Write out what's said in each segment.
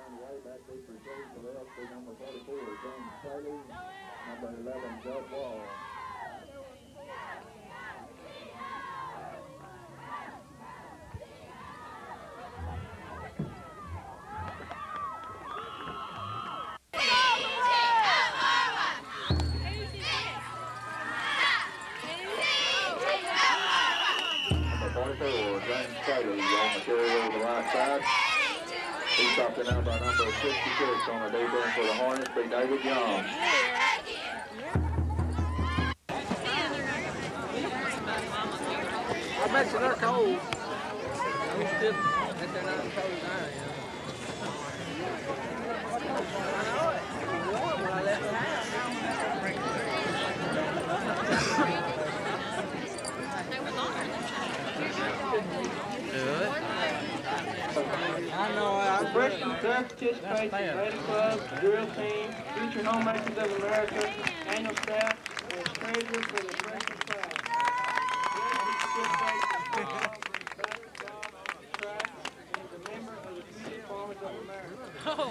way back deep receive for the LC number 44, James Taylor, number 11, Doug Wall. James Taylor, he's on the carry over the right side. He's stopped in out by number 66 on the deep end for the Hornets, be David Young. I bet you they're cold. I'm still, if they're not cold as I am. I know it. When I left the house. I know. Freshman Turf participates in Lady Club, drill team, future homemakers of America, annual staff, and is treasurer for the freshman class. Participates in football, basketball, track, and is a member of the Future Farmers of America. Oh,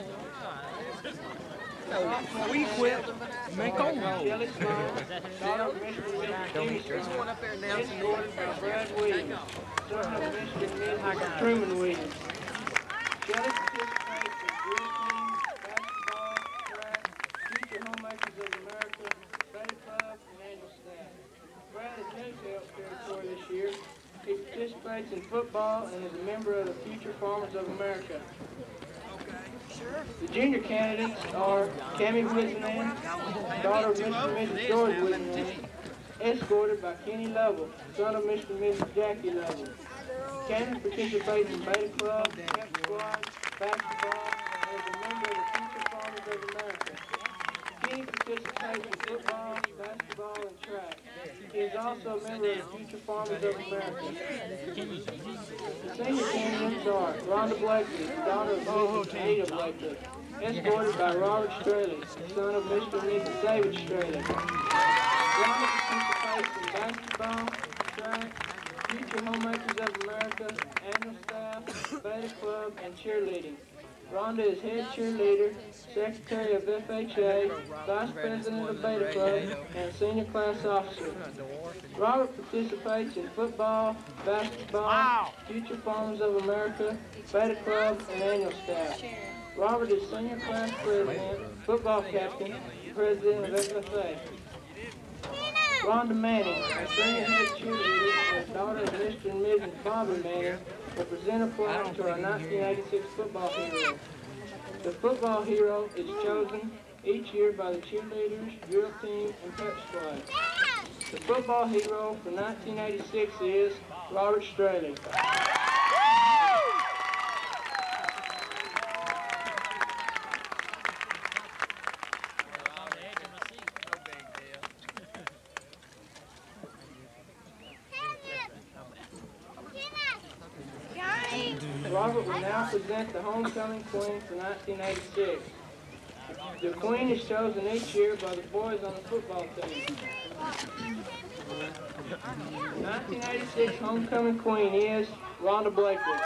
we quit. Make on. Shelly Sloan, daughter of Michigan Miss Going up there and down some Escorted by Brad Williams, son of Michigan Miss Truman Williams. Shelly participates in drill team, basketball, track, future homemakers of America, Betty Club, and annual staff. Brad is Health Territory this year. He participates in football and is a member of the Future Farmers of America. The junior candidates are Cammie Wiseman, daughter of Mr. and Mrs. George Wiseman, escorted by Kenny Lovell, son of Mr. and Mrs. Jackie Lovell. Cammie participates in Beta Club, Camp Squad, basketball, and is a member of the Future Farmers of America. Kenny participates in football, basketball, and track. He is also a member of the Future Farmers of America. The senior candidates are Rhonda Blakely, daughter of Mrs. Ada Blakely, escorted by Robert Straley, son of Mr. and Mrs. David Straley. Rhonda participates in basketball, track, Future Homemakers of America, annual staff, Beta Club, and cheerleading. Rhonda is head cheerleader, secretary of FHA, vice president of Beta Club, and senior class officer. Robert participates in football, basketball, Future Farmers of America, Beta Club, and annual staff. Robert is senior class president, football captain, and president of FFA. Rhonda Manning, a senior head cheerleader and daughter of Mr. and Mrs. Bobby Manning, will present a plaque to our 1986 football hero. The football hero is chosen each year by the cheerleaders, drill team, and pep squad. The football hero for 1986 is Robert Straley. Robert will now present the homecoming queen for 1986. The queen is chosen each year by the boys on the football team. The 1986 homecoming queen is Rhonda Blakely.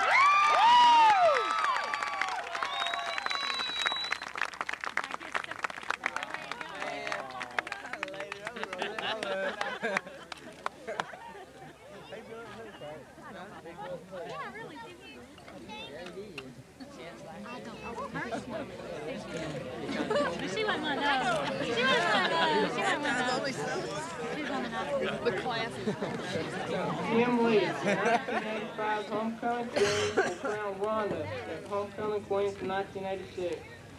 Kim Lee, 1985 homecoming queen, will crown Rhonda as homecoming queen for 1986.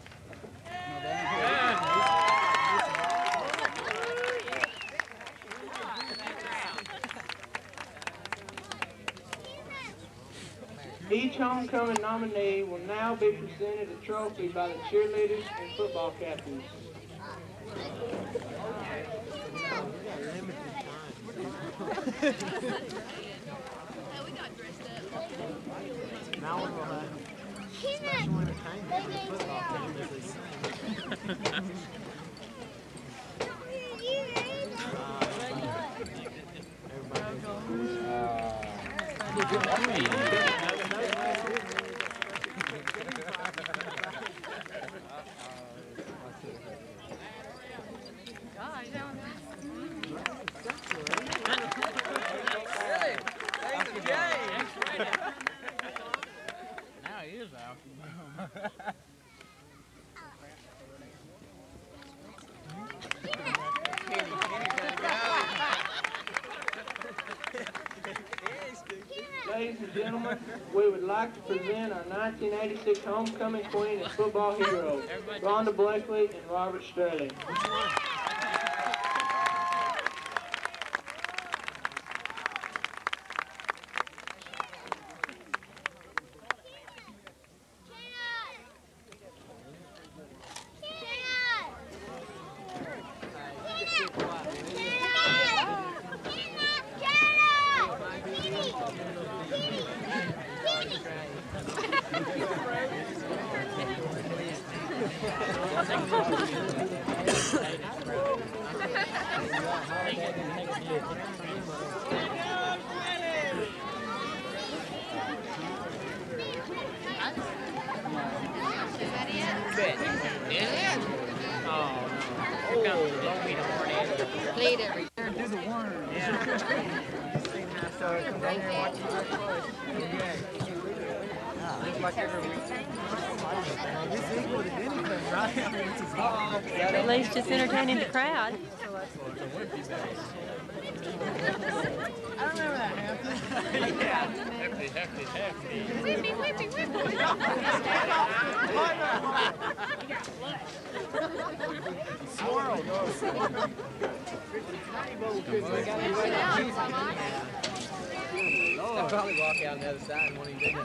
Each homecoming nominee will now be presented a trophy by the cheerleaders and football captains. We got dressed up. Now we're going to have special entertainment for the football team as they sing. and gentlemen, we would like to present our 1986 homecoming queen and football heroes, Rhonda Blakely and Robert Sterling. At least just entertaining the crowd. I remember that happened. Hefty. Whippy. Swirl. I'll probably walk out on the other side and when he did it,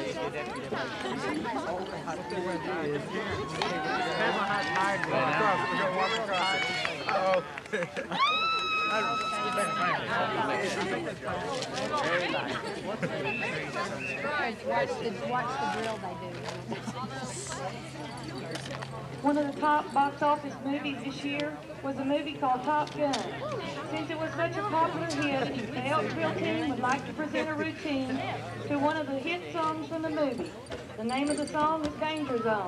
Watch the drill they do. One of the top box office movies this year was a movie called Top Gun. Since it was such a popular hit, the Eltville team would like to present a routine to one of the hit songs from the movie. The name of the song is Danger Zone.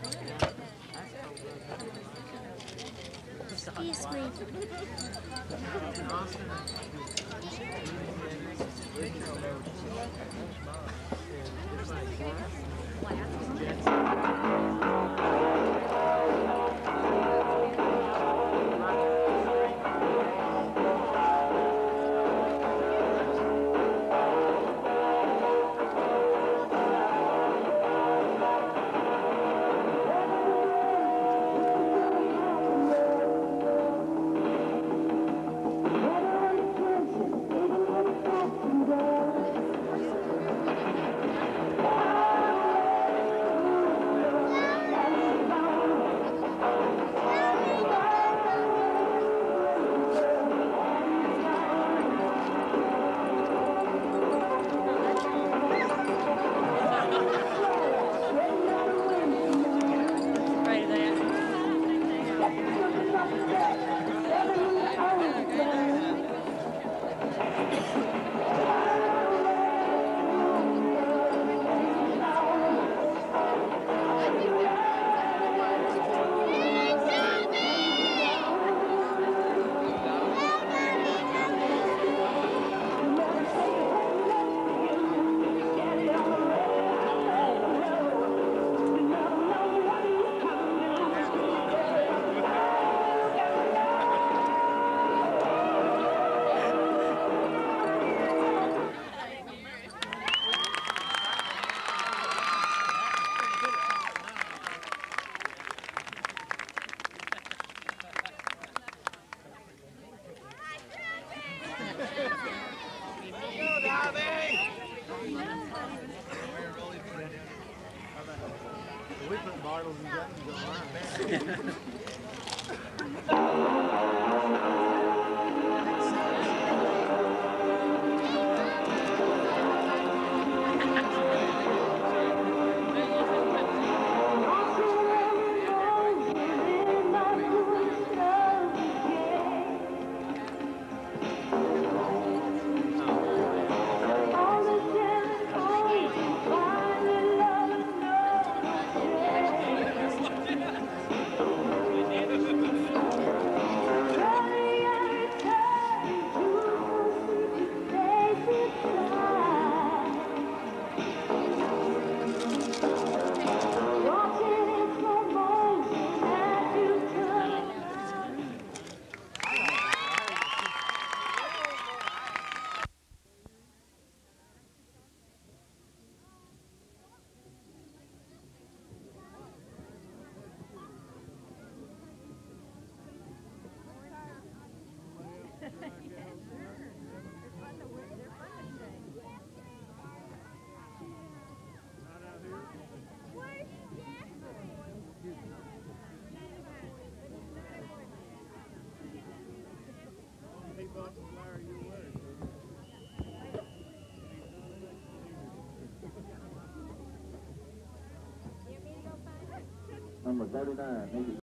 Excuse me. We put bottles and guns on mine. 39, Nikki